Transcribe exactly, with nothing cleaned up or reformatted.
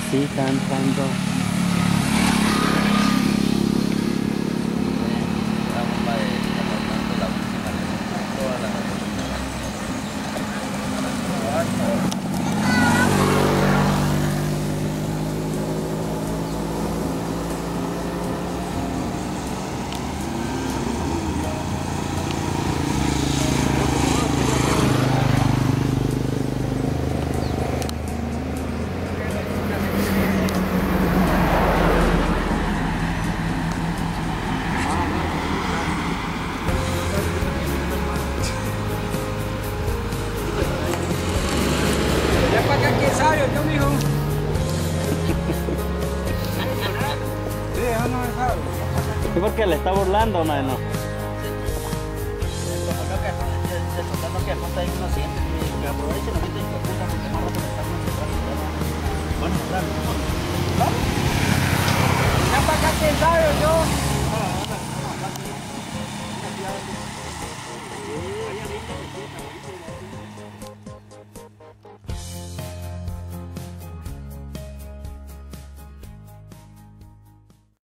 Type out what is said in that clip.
Sí, está entrando. La bomba de la última, toda la yo, mijo. Sí, eso no es raro. ¿Y por qué le está burlando, mano? que falta ahí uno siente, que aprovechen ahorita y que apuntan porque más rato me están concentrando. Bueno, claro, claro. Ya para acá que sabe yo.